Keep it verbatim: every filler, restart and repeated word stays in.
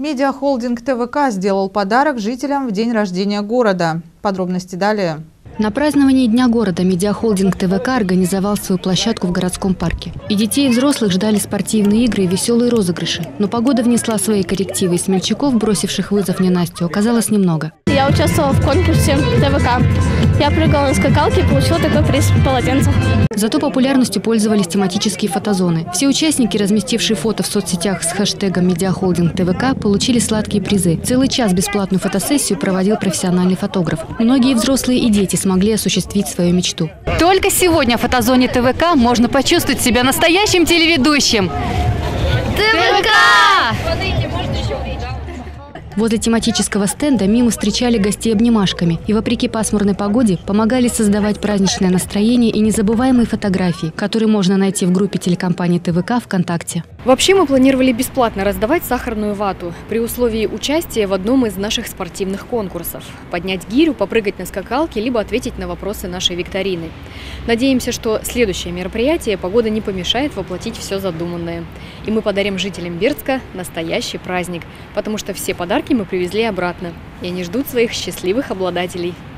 Медиахолдинг ТВК сделал подарок жителям в день рождения города. Подробности далее. На праздновании Дня города Медиахолдинг ТВК организовал свою площадку в городском парке. И детей, и взрослых ждали спортивные игры и веселые розыгрыши. Но погода внесла свои коррективы, и смельчаков, бросивших вызов ненастью, оказалось немного. Я участвовала в конкурсе ТВК. Я прыгала на скакалке и получила такой приз – полотенце. Зато популярностью пользовались тематические фотозоны. Все участники, разместившие фото в соцсетях с хэштегом «Медиахолдинг ТВК», получили сладкие призы. Целый час бесплатную фотосессию проводил профессиональный фотограф. Многие взрослые и дети смогли осуществить свою мечту. Только сегодня в фотозоне ТВК можно почувствовать себя настоящим телеведущим. ТВК! Возле тематического стенда мимо встречали гостей обнимашками и, вопреки пасмурной погоде, помогали создавать праздничное настроение и незабываемые фотографии, которые можно найти в группе телекомпании ТВК ВКонтакте. Вообще мы планировали бесплатно раздавать сахарную вату при условии участия в одном из наших спортивных конкурсов. Поднять гирю, попрыгать на скакалке, либо ответить на вопросы нашей викторины. Надеемся, что следующее мероприятие погода не помешает воплотить все задуманное. И мы подарим жителям Бердска настоящий праздник, потому что все подарки мы привезли обратно, и они ждут своих счастливых обладателей.